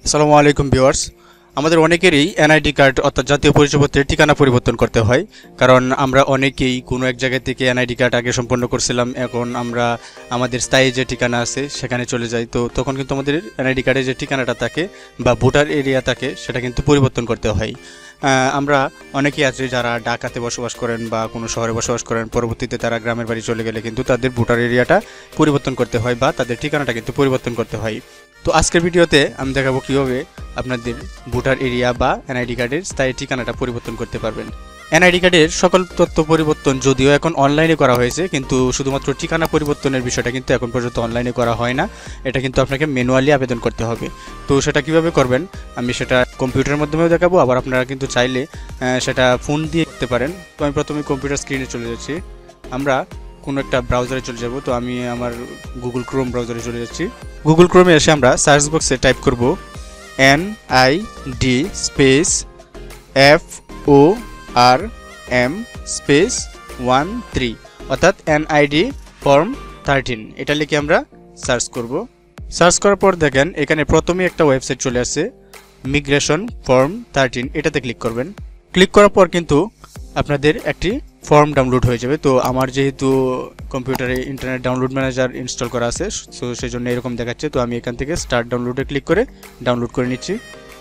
আসসালামু আলাইকুম ভিউয়ার্স। আমাদের অনেকেরই এনআইডি কার্ড অর্থাৎ জাতীয় পরিচয়পত্রের ঠিকানা পরিবর্তন করতে হয়, কারণ আমরা অনেকেই কোনো এক জায়গা থেকে এনআইডি কার্ড আগে সম্পন্ন করছিলাম, এখন আমরা আমাদের স্থায়ী যে ঠিকানা আছে সেখানে চলে যাই। তো তখন কিন্তু আমাদের এনআইডি কার্ডের যে ঠিকানাটা থাকে বা ভোটার এরিয়া থাকে সেটা কিন্তু পরিবর্তন করতে হয়। আমরা অনেকেই আছি যারা ঢাকাতে বসবাস করেন বা কোনো শহরে বসবাস করেন, পরবর্তীতে তারা গ্রামের বাড়ি চলে গেলে কিন্তু তাদের ভোটার এরিয়াটা পরিবর্তন করতে হয় বা তাদের ঠিকানাটা কিন্তু পরিবর্তন করতে হয়। তো আজকের ভিডিওতে আমি দেখাবো কীভাবে আপনাদের ভোটার এরিয়া বা এনআইডি কার্ডের স্থায়ী ঠিকানাটা পরিবর্তন করতে পারবেন। এনআইডি কার্ডের সকল তথ্য পরিবর্তন যদিও এখন অনলাইনে করা হয়েছে, কিন্তু শুধুমাত্র ঠিকানা পরিবর্তনের বিষয়টা কিন্তু এখন পর্যন্ত অনলাইনে করা হয় না। এটা কিন্তু আপনাকে ম্যানুয়ালি আবেদন করতে হবে। তো সেটা কিভাবে করবেন আমি সেটা কম্পিউটারের মাধ্যমেও দেখাবো, আবার আপনারা কিন্তু চাইলে সেটা ফোন দিয়ে করতে পারেন। তো আমি প্রথমে কম্পিউটার স্ক্রিনে চলে যাচ্ছি, আমরা কোনো একটা ব্রাউজারে চলে যাব। তো আমি আমার গুগল ক্রোম ব্রাউজারে চলে যাচ্ছি। গুগল ক্রোমে এসে আমরা সার্চ বক্সে টাইপ করব NID স্পেস FORM স্পেস 13 অর্থাৎ NID ফর্ম 13, এটা লিখে আমরা সার্চ করব। সার্চ করার পর দেখেন এখানে প্রথমে একটা ওয়েবসাইট চলে আসছে, মিগ্রেশন ফর্ম 13, এটাতে ক্লিক করবেন। ক্লিক করার পর কিন্তু আপনাদের একটি ফর্ম ডাউনলোড হয়ে যাবে। তো আমার যেহেতু কম্পিউটারে ইন্টারনেট ডাউনলোড ম্যানেজার ইনস্টল করা আছে, সো সেই জন্য এরকম দেখাচ্ছে। তো আমি এখান থেকে স্টার্ট ডাউনলোডে ক্লিক করে ডাউনলোড করে নিচ্ছি।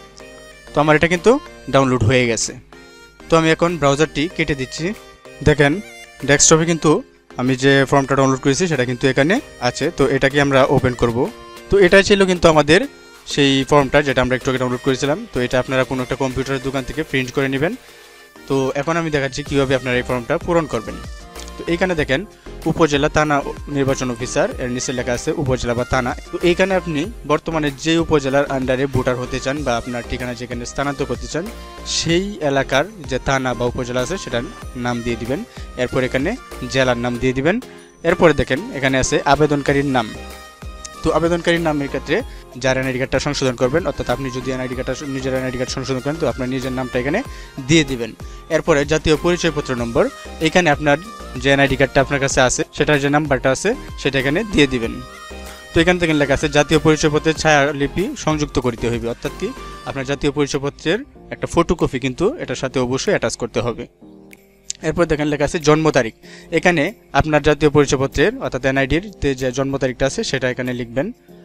তো আমার এটা কিন্তু ডাউনলোড হয়ে গেছে। তো আমি এখন ব্রাউজারটি কেটে দিচ্ছি। দেখেন ডেস্কটপে কিন্তু আমি যে ফর্মটা ডাউনলোড করেছি সেটা কিন্তু এখানে আছে। তো এটাকে আমরা ওপেন করব। তো এটাই ছিল কিন্তু আমাদের সেই ফর্মটা যেটা আমরা একটু আগে ডাউনলোড করেছিলাম। তো এটা আপনারা কোনো একটা কম্পিউটারের দোকান থেকে প্রিন্ট করে নেবেন। তো এখন আমি দেখাচ্ছি কীভাবে আপনারা এই ফর্মটা পূরণ করবেন। তো এইখানে দেখেন উপজেলা থানা নির্বাচন অফিসার, এর নিচে লেখা আছে উপজেলা বা থানা। তো এইখানে আপনি বর্তমানে যে উপজেলার আন্ডারে ভোটার হতে চান বা আপনার ঠিকানা যেখানে স্থানান্তর করতে চান সেই এলাকার যে থানা বা উপজেলা আছে সেটার নাম দিয়ে দিবেন। এরপর এখানে জেলার নাম দিয়ে দিবেন। এরপরে দেখেন এখানে আছে আবেদনকারীর নাম। তো আবেদনকারীর নামের ক্ষেত্রে যার এনআইডি কার্ডটা সংশোধন করবেন, অর্থাৎ আপনি যদি এনআইডি কার্ডটা নিজের এনআইডি কার্ড সংশোধন করেন তো আপনার নিজের নামটা এখানে দিয়ে দিবেন। এরপরে জাতীয় পরিচয়পত্র নম্বর, এখানে আপনার যে এনআইডি কার্ডটা আপনার কাছে আছে সেটার যে নাম্বারটা আছে সেটা এখানে দিয়ে দিবেন। তো এখান থেকে লেখা আছে জাতীয় পরিচয়পত্রের ছায়ালিপি সংযুক্ত করতে হইবে, অর্থাৎ কি আপনার জাতীয় পরিচয়পত্রের একটা ফটোকপি কিন্তু এটার সাথে অবশ্যই অ্যাটাচ করতে হবে। এরপর দেখেন লেখা আছে জন্ম তারিখ, এখানে আপনার জাতীয় পরিচয়পত্রের অর্থাৎ এনআইডির যে জন্ম তারিখটা আছে সেটা এখানে লিখবেন।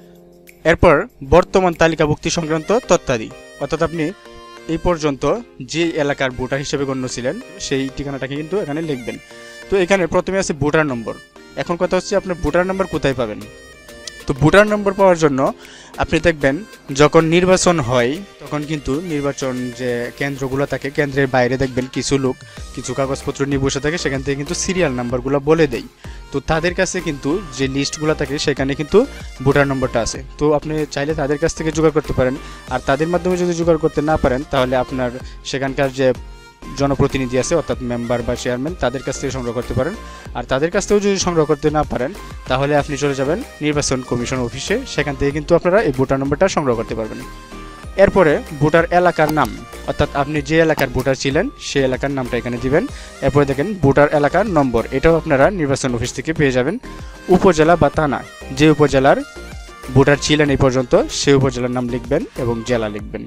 এরপর বর্তমান তালিকাভুক্তি সংক্রান্ত তথ্যাদি, অর্থাৎ আপনি এই পর্যন্ত যে এলাকার ভোটার হিসেবে গণ্য ছিলেন সেই ঠিকানাটাকে কিন্তু এখানে লিখবেন। তো এখানে প্রথমে আছে ভোটার নম্বর। এখন কথা হচ্ছে আপনার ভোটার নম্বর কোথায় পাবেন। তো ভোটার নম্বর পাওয়ার জন্য আপনি দেখবেন যখন নির্বাচন হয় তখন কিন্তু নির্বাচন যে কেন্দ্রগুলো থাকে কেন্দ্রের বাইরে দেখবেন কিছু লোক কিছু কাগজপত্র নিয়ে বসে থাকে, সেখান থেকে কিন্তু সিরিয়াল নাম্বারগুলো বলে দেয়। তো তাদের কাছে কিন্তু যে লিস্টগুলো থাকে সেখানে কিন্তু ভোটার নম্বরটা আছে। তো আপনি চাইলে তাদের কাছ থেকে জোগাড় করতে পারেন। আর তাদের মাধ্যমে যদি জোগাড় করতে না পারেন তাহলে আপনার সেখানকার যে জনপ্রতিনিধি আছে অর্থাৎ মেম্বার বা চেয়ারম্যান তাদের কাছ থেকে সংগ্রহ করতে পারেন। আর তাদের কাছ থেকেও যদি সংগ্রহ করতে না পারেন তাহলে আপনি চলে যাবেন নির্বাচন কমিশন অফিসে, সেখান থেকে কিন্তু আপনারা এই ভোটার নম্বরটা সংগ্রহ করতে পারবেন। এরপরে ভোটার এলাকার নাম, অর্থাৎ আপনি যে এলাকার ভোটার ছিলেন সেই এলাকার নামটা এখানে দিবেন। এরপরে দেখেন ভোটার এলাকার নম্বর, এটাও আপনারা নির্বাচন অফিস থেকে পেয়ে যাবেন। উপজেলা বা থানা, যে উপজেলার ভোটার ছিলেন এই পর্যন্ত সেই উপজেলার নাম লিখবেন এবং জেলা লিখবেন।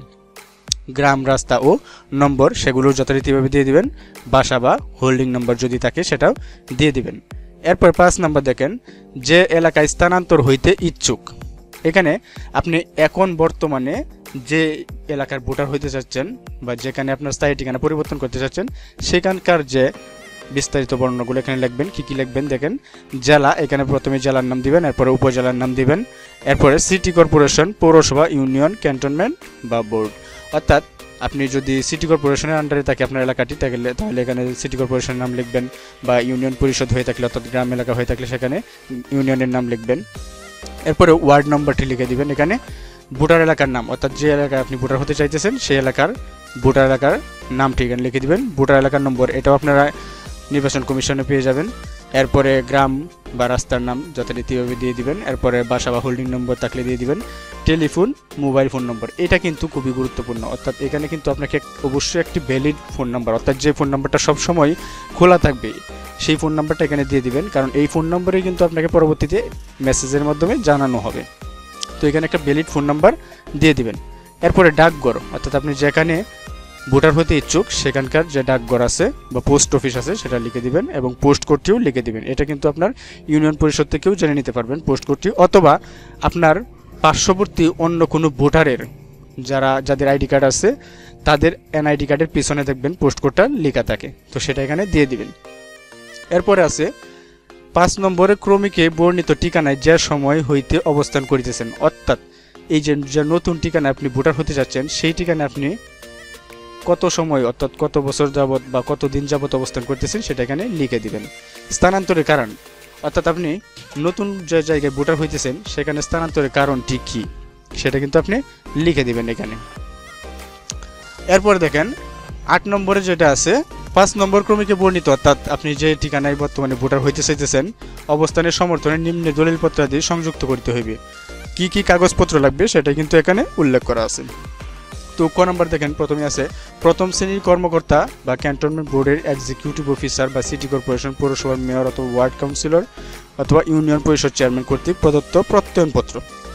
গ্রাম, রাস্তা ও নম্বর সেগুলো যথারীতিভাবে দিয়ে দিবেন। বাসা বা হোল্ডিং নম্বর যদি থাকে সেটাও দিয়ে দিবেন। এরপর 5 নম্বর দেখেন যে এলাকায় স্থানান্তর হইতে ইচ্ছুক, এখানে আপনি এখন বর্তমানে যে এলাকার ভোটার হইতে চাচ্ছেন বা যেখানে আপনার স্থায়ী ঠিকানা পরিবর্তন করতে চাচ্ছেন সেখানকার যে বিস্তারিত বর্ণনাগুলো এখানে লিখবেন। কী কী লিখবেন দেখেন, জেলা, এখানে প্রথমে জেলার নাম দিবেন, এরপরে উপজেলার নাম দিবেন। এরপরে সিটি কর্পোরেশন, পৌরসভা, ইউনিয়ন, ক্যান্টনমেন্ট বা বোর্ড, অর্থাৎ আপনি যদি সিটি কর্পোরেশনের আন্ডারে থাকে আপনার এলাকাটি তাহলে এখানে সিটি কর্পোরেশনের নাম লিখবেন, বা ইউনিয়ন পরিষদ হয়ে থাকলে অর্থাৎ গ্রাম এলাকা হয়ে থাকলে সেখানে ইউনিয়নের নাম লিখবেন। এরপরে ওয়ার্ড নম্বরটি লিখে দিবেন। এখানে ভোটার এলাকার নাম, অর্থাৎ যে এলাকায় আপনি ভোটার হতে চাইতেছেন সেই এলাকার ভোটার এলাকার নামটি এখানে লিখে দিবেন। ভোটার এলাকার নম্বর এটাও আপনারা নির্বাচন কমিশনে পেয়ে যাবেন। এরপরে গ্রাম বা রাস্তার নাম যথারীতিভাবে দিয়ে দিবেন। এরপরে বাসা বা হোল্ডিং নম্বর থাকলে দিয়ে দিবেন। টেলিফোন, মোবাইল ফোন নম্বর, এটা কিন্তু খুবই গুরুত্বপূর্ণ, অর্থাৎ এখানে কিন্তু আপনাকে অবশ্যই একটি ভ্যালিড ফোন নাম্বার, অর্থাৎ যে ফোন নাম্বারটা সবসময় খোলা থাকবে সেই ফোন নাম্বারটা এখানে দিয়ে দিবেন, কারণ এই ফোন নম্বরেই কিন্তু আপনাকে পরবর্তীতে মেসেজের মাধ্যমে জানানো হবে। তো এখানে একটা ভ্যালিড ফোন নাম্বার দিয়ে দিবেন। এরপরে ডাকঘর, অর্থাৎ আপনি যেখানে ভোটার হতে ইচ্ছুক সেখানকার যে ডাকঘর আছে বা পোস্ট অফিস আছে সেটা লিখে দিবেন এবং পোস্ট কোডটিও লিখে দিবেন। এটা কিন্তু আপনার ইউনিয়ন পরিষদ থেকেও জেনে নিতে পারবেন পোস্ট কোডটি, অথবা আপনার পার্শ্ববর্তী অন্য কোনো ভোটারের যাদের আইডি কার্ড আছে তাদের এনআইডি কার্ডের পিছনে দেখবেন পোস্ট কোডটা লেখা থাকে, তো সেটা এখানে দিয়ে দিবেন। এরপরে আছে 5 নম্বরে ক্রমিকে বর্ণিত ঠিকানায় যে সময় হইতে অবস্থান করিতেছেন, অর্থাৎ এই যে নতুন ঠিকানায় আপনি ভোটার হতে যাচ্ছেন সেই ঠিকানায় আপনি কত সময় অর্থাৎ কত বছর যাবত বা কত দিন যাবত অবস্থান করতেছেন সেটা এখানে লিখে দিবেন। স্থানান্তরের কারণ, অর্থাৎ আপনি নতুন যে জায়গায় ভোটার হইতেছেন সেখানে স্থানান্তরের কারণটি কী সেটা কিন্তু আপনি লিখে দিবেন এখানে। এরপর দেখেন 8 নম্বরে যেটা আছে 5 নম্বর ক্রমিকে বর্ণিত, অর্থাৎ আপনি যে ঠিকানায় বর্তমানে ভোটার হইতে চাইতেছেন অবস্থানের সমর্থনে নিম্নে দলিলপত্রাদি সংযুক্ত করতে হইবে। কি কি কাগজপত্র লাগবে সেটা কিন্তু এখানে উল্লেখ করা আছে। তো ক নম্বর দেখেন প্রথমে আছে প্রথম শ্রেণীর কর্মকর্তা বা ক্যান্টনমেন্ট বোর্ডের এক্সিকিউটিভ অফিসার বা সিটি কর্পোরেশন, পৌরসভার মেয়র অথবা ওয়ার্ড কাউন্সিলর অথবা ইউনিয়ন পরিষদ চেয়ারম্যান কর্তৃক প্রদত্ত প্রত্যয়নপত্র,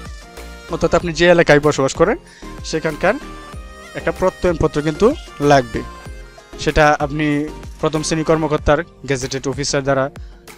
অর্থাৎ আপনি যে এলাকায় বসবাস করেন সেখানকার একটা প্রত্যয়নপত্র কিন্তু লাগবে। সেটা আপনি প্রথম শ্রেণী কর্মকর্তার গেজেটেড অফিসার দ্বারা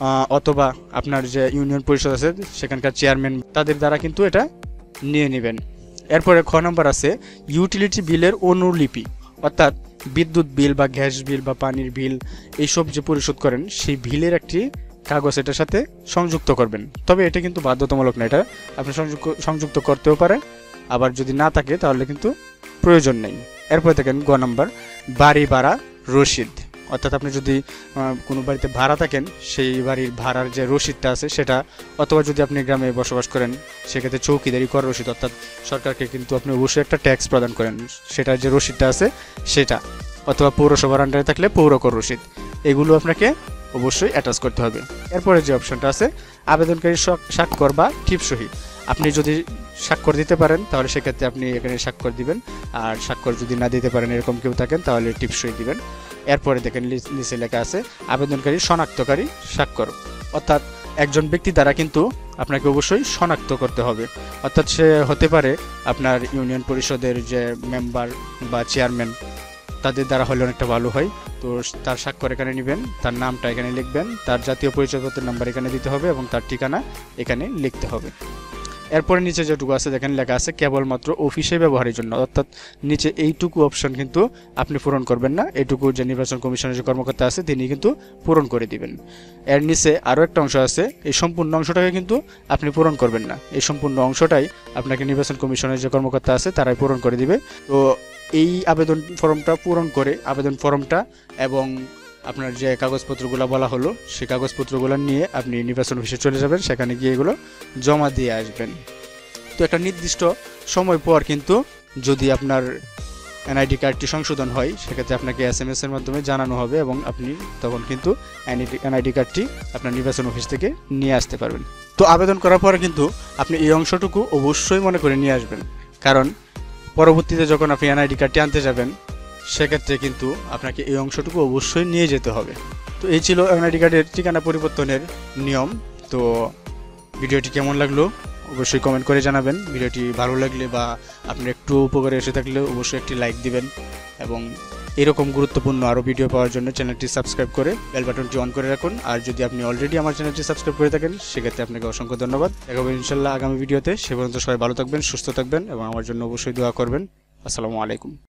অথবা আপনার যে ইউনিয়ন পরিষদ আছে সেখানকার চেয়ারম্যান তাদের দ্বারা কিন্তু এটা নিয়ে নেবেন। এরপরে খ নম্বর আছে ইউটিলিটি বিলের অনুলিপি, অর্থাৎ বিদ্যুৎ বিল বা গ্যাস বিল বা পানির বিল এইসব যে পরিশোধ করেন সেই বিলের একটি কাগজ এটার সাথে সংযুক্ত করবেন। তবে এটা কিন্তু বাধ্যতামূলক না, এটা আপনি সংযুক্ত করতেও পারেন, আবার যদি না থাকে তাহলে কিন্তু প্রয়োজন নেই। এরপরে দেখেন গ নম্বর বাড়ি ভাড়া রসিদ, অর্থাৎ আপনি যদি কোনো বাড়িতে ভাড়া থাকেন সেই বাড়ির ভাড়ার যে রসিদটা আছে সেটা, অথবা যদি আপনি গ্রামে বসবাস করেন সেক্ষেত্রে চৌকিদারি কর রসিদ, অর্থাৎ সরকারকে কিন্তু আপনি অবশ্যই একটা ট্যাক্স প্রদান করেন সেটার যে রসিদটা আছে সেটা, অথবা পৌরসভার আন্ডারে থাকলে পৌরকর রসিদ, এগুলো আপনাকে অবশ্যই অ্যাটাচ করতে হবে। এরপরে যে অপশনটা আছে আবেদনকারী স্বাক্ষর বা টিপসই, আপনি যদি স্বাক্ষর দিতে পারেন তাহলে সেক্ষেত্রে আপনি এখানে স্বাক্ষর দিবেন, আর স্বাক্ষর যদি না দিতে পারেন এরকম কেউ থাকেন তাহলে টিপসই দিবেন। এরপরে দেখেন নিচে লেখা আছে আবেদনকারী শনাক্তকারী স্বাক্ষর, অর্থাৎ একজন ব্যক্তি দ্বারা কিন্তু আপনাকে অবশ্যই শনাক্ত করতে হবে, অর্থাৎ সে হতে পারে আপনার ইউনিয়ন পরিষদের যে মেম্বার বা চেয়ারম্যান তাদের দ্বারা হলে অনেকটা ভালো হয়। তো তার স্বাক্ষর এখানে নেবেন, তার নামটা এখানে লিখবেন, তার জাতীয় পরিচয়পত্রের নাম্বার এখানে দিতে হবে এবং তার ঠিকানা এখানে লিখতে হবে। এরপরে নিচে যেটুকু আছে দেখেন লেখা আছে কেবলমাত্র অফিসে ব্যবহারের জন্য, অর্থাৎ নিচে এইটুকু অপশন কিন্তু আপনি পূরণ করবেন না, এইটুকু যে নির্বাচন কমিশনের যে কর্মকর্তা আছে তিনি কিন্তু পূরণ করে দিবেন। এর নিচে আরও একটা অংশ আছে, এই সম্পূর্ণ অংশটাকে কিন্তু আপনি পূরণ করবেন না, এই সম্পূর্ণ অংশটাই আপনাকে নির্বাচন কমিশনের যে কর্মকর্তা আছে তারাই পূরণ করে দিবে। তো এই আবেদন ফর্মটা পূরণ করে আবেদন ফর্মটা এবং আপনার যে কাগজপত্রগুলো বলা হলো সেই কাগজপত্রগুলো নিয়ে আপনি নির্বাচন অফিসে চলে যাবেন, সেখানে গিয়ে এগুলো জমা দিয়ে আসবেন। তো একটা নির্দিষ্ট সময় পর কিন্তু যদি আপনার এনআইডি কার্ডটি সংশোধন হয় সেক্ষেত্রে আপনাকে SMS এর মাধ্যমে জানানো হবে এবং আপনি তখন কিন্তু এনআইডি কার্ডটি আপনার নির্বাচন অফিস থেকে নিয়ে আসতে পারবেন। তো আবেদন করার পরে কিন্তু আপনি এই অংশটুকু অবশ্যই মনে করে নিয়ে আসবেন, কারণ পরবর্তীতে যখন আপনি এনআইডি কার্ডটি আনতে যাবেন সেক্ষেত্রে কিন্তু আপনাকে এই অংশটুকু অবশ্যই নিয়ে যেতে হবে। তো এই ছিল এনআইডি কার্ডের ঠিকানা পরিবর্তনের নিয়ম। তো ভিডিওটি কেমন লাগলো অবশ্যই কমেন্ট করে জানাবেন। ভিডিওটি ভালো লাগলে বা আপনার একটু উপকারে এসে থাকলে অবশ্যই একটি লাইক দিবেন এবং এরকম গুরুত্বপূর্ণ আরও ভিডিও পাওয়ার জন্য চ্যানেলটি সাবস্ক্রাইব করে বেল বাটনটি অন করে রাখুন। আর যদি আপনি অলরেডি আমার চ্যানেলটি সাবস্ক্রাইব করে থাকেন সেক্ষেত্রে আপনাকে অসংখ্য ধন্যবাদ। দেখা হবে ইনশাল্লাহ আগামী ভিডিওতে। সে পর্যন্ত সবাই ভালো থাকবেন, সুস্থ থাকবেন এবং আমার জন্য অবশ্যই দোয়া করবেন। আসসালামু আলাইকুম।